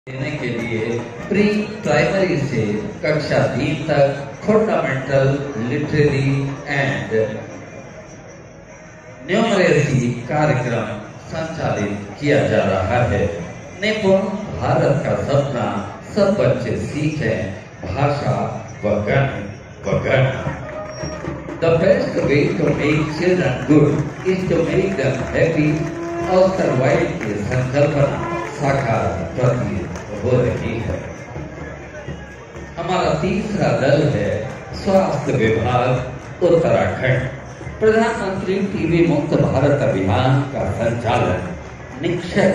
देने के लिए प्री प्राइमरी से कक्षा 3 तक फंडामेंटल लिटरेरी एंड न्यूमरेसी कार्यक्रम संचालित किया जा रहा है। निपुण भारत का सपना सब बच्चे सीखें भाषा व गणित। The best way to make children good is to make them happy और सर्वाइव की संकल्पना साकार प्रतीत हो रही है। हमारा तीसरा दल है स्वास्थ्य विभाग उत्तराखंड। प्रधानमंत्री टीबी मुक्त भारत अभियान का संचालन निक्षय